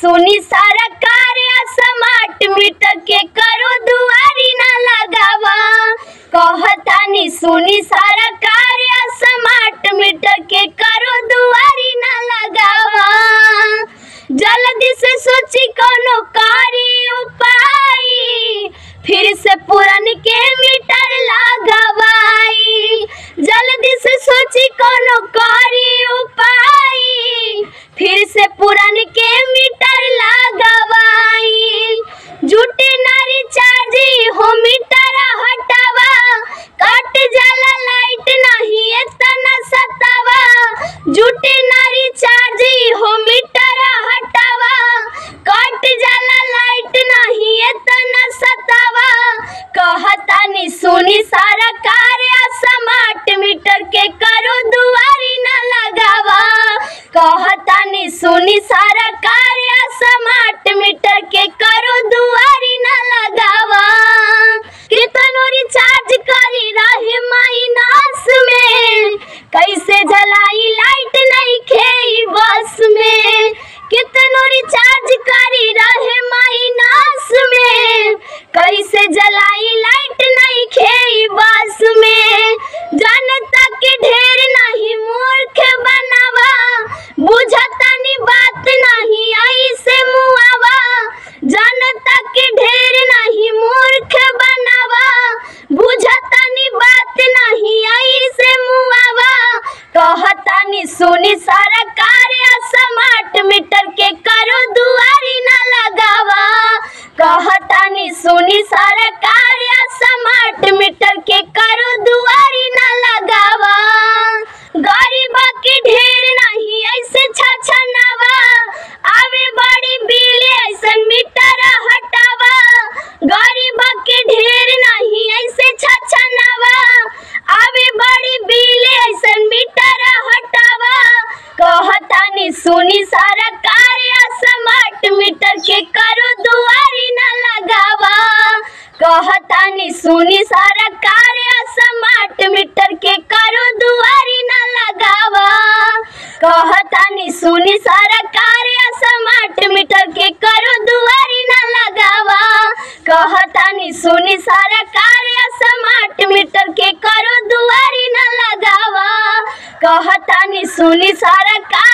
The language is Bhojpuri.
सुनी सारा कार्य स्मार्ट मीटर के करो दुआरी ना लगावा। कहतानी सुनी सारा कार्य स्मार्ट मीटर के करो दुआरी ना लगावा। जल्दी से सोची कोनो कार्य उपाय, फिर से पुरान के मीटर लगावाई। जल्दी से सोची कोनो कार्य उपाय, फिर से पुरान के मीटर लगावाई। झूठे नारी चार्जी हो मीटर हटावा, कट जाला लाइट नहीं इतना सतावा। झूठे नारी चार्जी हो मीटर हटावा, कट जाला लाइट नहीं इतना सतावा। कहतानी सुनी सारा कार्य स्मार्ट मीटर के करो दुआरी ना लगावा। कहतानी सुनी सारा कार्य स्मार्ट मीटर के करो दुआरी ना लगावा। कितनो रिचार्ज करी रहे माइनस में, कैसे जलाई लाइट नहीं खे बस में। कितनो रिचार्ज करी रहे माइनस में, कैसे जलाई लाइट नहीं खे बस में। जनता के ढेर नहीं मूर्ख बनावा, बुझतानी बात नहीं आई से मुआवा। जनता के ढेर नहीं मूर्ख बनावा, बुझतानी बात नहीं आई से मुआवा। कहतानी सुनी सारा कार्य स्मार्ट मीटर के करो दुआरी ना लगावा। कहतानी सुनी सारा कार्य स्मार्ट मीटर के करो दुआरी ना लगावा। गरीबा के ढेर नहीं ऐसे छछनावा, आवे बड़ी बिल ऐसन मीटर हटावा। गरीबा के ढेर नहीं ऐसे छछनावा, आवे बड़ी बिल ऐसन मीटर हटावा। कहतानी सुनी सारा कार्य स्मार्ट मीटर के करो दुआरी ना लगावा। कहतानी सुनी सारा कार्य स्मार्ट मीटर के करो दुआरी ना लगावा। कहतानी सुनी सारा कार्य स्मार्ट मीटर के करो दुआरी ना लगावा। कहतानी सुनी सारा कार्य स्मार्ट मीटर के करो दुआरी ना लगावा। कहतानी सुनी सारा